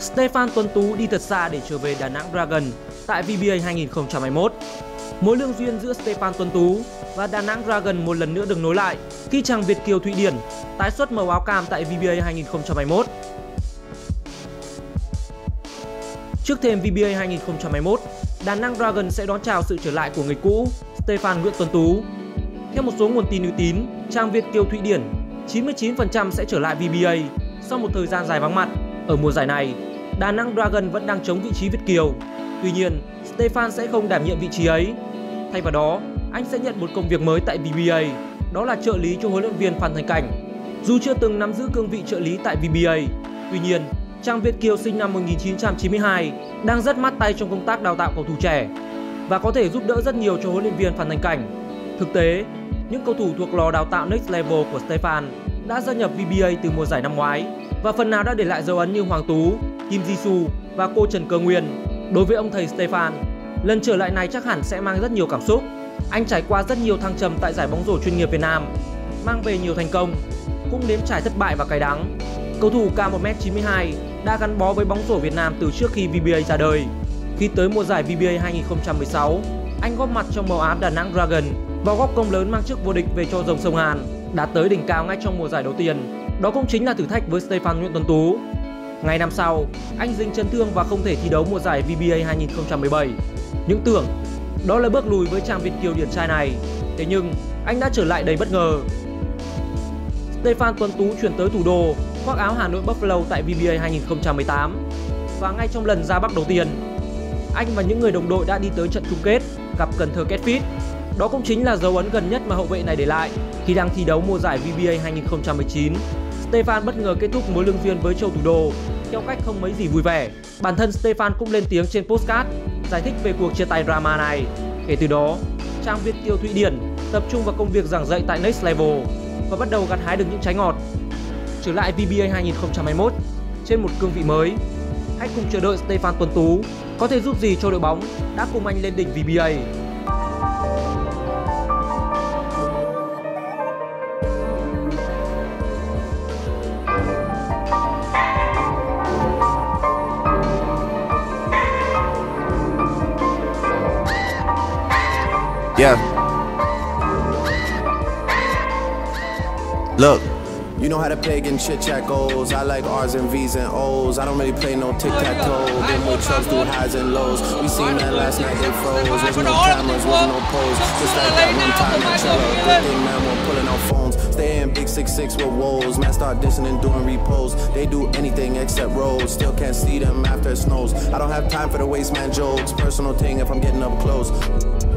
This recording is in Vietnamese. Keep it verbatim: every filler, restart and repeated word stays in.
Stefan Tuấn Tú đi thật xa để trở về Đà Nẵng Dragon tại vê bê a hai không hai mốt. Mối lương duyên giữa Stefan Tuấn Tú và Đà Nẵng Dragon một lần nữa được nối lại khi chàng Việt kiều Thụy Điển tái xuất màu áo cam tại vê bê a hai không hai mốt. Trước thềm vê bê a hai không hai mốt, Đà Nẵng Dragon sẽ đón chào sự trở lại của người cũ Stefan Nguyễn Tuấn Tú. Theo một số nguồn tin uy tín, chàng Việt kiều Thụy Điển chín mươi chín phần trăm sẽ trở lại vê bê a sau một thời gian dài vắng mặt. Ở mùa giải này, Đà Nẵng Dragon vẫn đang chống vị trí Việt kiều. Tuy nhiên, Stefan sẽ không đảm nhiệm vị trí ấy. Thay vào đó, anh sẽ nhận một công việc mới tại vê bê a, đó là trợ lý cho huấn luyện viên Phan Thành Cảnh. Dù chưa từng nắm giữ cương vị trợ lý tại vê bê a, tuy nhiên, chàng Việt kiều sinh năm một nghìn chín trăm chín mươi hai đang rất mát tay trong công tác đào tạo cầu thủ trẻ và có thể giúp đỡ rất nhiều cho huấn luyện viên Phan Thành Cảnh. Thực tế, những cầu thủ thuộc lò đào tạo Next Level của Stefan đã gia nhập vê bê a từ mùa giải năm ngoái và phần nào đã để lại dấu ấn như Hoàng Tú, Kim Ji-su và cô Trần Cơ Nguyên. Đối với ông thầy Stefan, lần trở lại này chắc hẳn sẽ mang rất nhiều cảm xúc. Anh trải qua rất nhiều thăng trầm tại giải bóng rổ chuyên nghiệp Việt Nam, mang về nhiều thành công, cũng nếm trải thất bại và cay đắng. Cầu thủ cao một mét chín mươi hai đã gắn bó với bóng rổ Việt Nam từ trước khi vê bê a ra đời. Khi tới mùa giải vê bê a hai không một sáu, anh góp mặt trong màu áo Đà Nẵng Dragon và góp công lớn mang chức vô địch về cho Rồng Sông Hàn, đạt tới đỉnh cao ngay trong mùa giải đầu tiên. Đó cũng chính là thử thách với Stefan Nguyễn Tuấn Tú. Ngày năm sau, anh dính chấn thương và không thể thi đấu mùa giải vê bê a hai không một bảy. Những tưởng đó là bước lùi với chàng Việt kiều điển trai này, thế nhưng anh đã trở lại đầy bất ngờ. Stefan Tuấn Tú chuyển tới thủ đô khoác áo Hà Nội Buffalo tại vê bê a hai không một tám và ngay trong lần ra Bắc đầu tiên, anh và những người đồng đội đã đi tới trận chung kết gặp Cần Thơ Catfish. Đó cũng chính là dấu ấn gần nhất mà hậu vệ này để lại khi đang thi đấu mùa giải vê bê a hai không một chín. Stefan bất ngờ kết thúc mối lương duyên với châu thủ đô theo cách không mấy gì vui vẻ. Bản thân Stefan cũng lên tiếng trên podcast giải thích về cuộc chia tay drama này. Kể từ đó, chàng Việt kiều Thụy Điển tập trung vào công việc giảng dạy tại Next Level và bắt đầu gặt hái được những trái ngọt. Trở lại vê bê a hai không hai mốt trên một cương vị mới, hãy cùng chờ đợi Stefan Tuấn Tú có thể giúp gì cho đội bóng đã cùng anh lên đỉnh vê bê a. Yeah. Look, you know how the pagan chit chat goes. I like R's and V's and O's. I don't really play no tic tac toe. Them with trucks do highs and lows. We seen that last night, it froze. There's no cameras, there's no pose. Just like that one time at Trello. Good thing, man, we're pulling out phones. Stay in big six six with woes. Man, start dissing and doing repos. They do anything except rolls. Still can't see them after it snows. I don't have time for the waste man jokes. Personal thing if I'm getting up close.